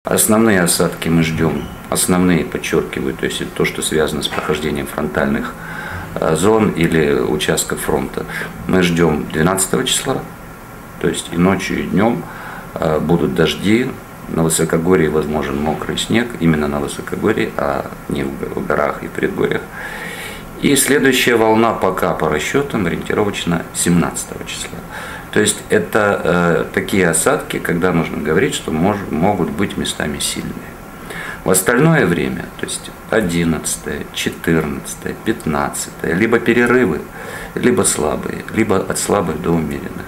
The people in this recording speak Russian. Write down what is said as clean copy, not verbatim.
Основные осадки мы ждем, основные, подчеркиваю, то есть это то, что связано с прохождением фронтальных зон или участков фронта. Мы ждем 12 числа, то есть и ночью, и днем будут дожди, на высокогорье возможен мокрый снег, именно на высокогорье, а не в горах и предгорьях. И следующая волна пока по расчетам ориентировочно 17 числа. То есть это такие осадки, когда нужно говорить, что могут быть местами сильные. В остальное время, то есть 11, 14, 15, либо перерывы, либо слабые, либо от слабых до умеренных.